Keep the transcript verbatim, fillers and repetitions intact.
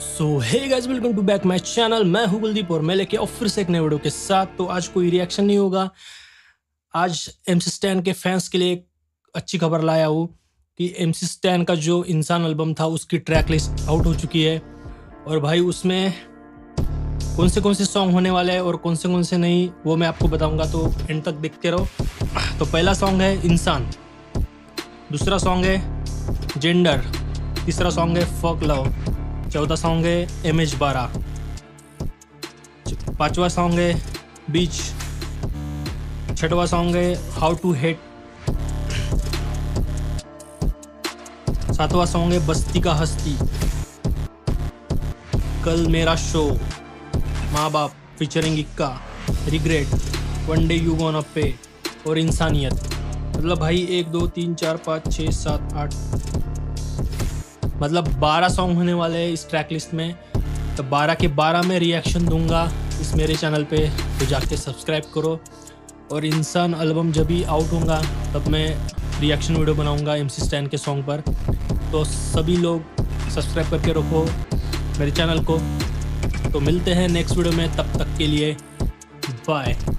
So hey guys, welcome to back my channel. मैं हूं कुलदीप और मैं लेके और फिर से एक नए वीडियो के साथ। तो आज कोई रिएक्शन नहीं होगा। आज एमसी स्टैन के फैंस के लिए एक अच्छी खबर लाया हूँ कि एमसी स्टैन का जो इंसान एल्बम था उसकी ट्रैक लिस्ट आउट हो चुकी है। और भाई उसमें कौन से कौन से सॉन्ग होने वाले हैं और कौन से कौन से नहीं, वो मैं आपको बताऊंगा, तो एंड तक देखते रहो। तो पहला सॉन्ग है इंसान, दूसरा सॉन्ग है जेंडर, तीसरा सॉन्ग है फक लव, चौथा सॉन्ग है एम एच बारह, पांचवा सॉन्ग है बीच, छठवा सॉन्ग है हाउ टू हेट, सातवां सॉन्ग है बस्ती का हस्ती, कल मेरा शो, माँ बाप featuring Ikka, regret, one day you gonna pay और इंसानियत। मतलब भाई एक दो तीन चार पाँच छः सात आठ, मतलब बारह सॉन्ग होने वाले हैं इस ट्रैक लिस्ट में। तो बारह के बारह में रिएक्शन दूंगा इस मेरे चैनल पे, तो जाके सब्सक्राइब करो। और इंसान एल्बम जब भी आउट होगा तब मैं रिएक्शन वीडियो बनाऊंगा एमसी स्टैन के सॉन्ग पर। तो सभी लोग सब्सक्राइब करके रखो मेरे चैनल को। तो मिलते हैं नेक्स्ट वीडियो में, तब तक के लिए बाय।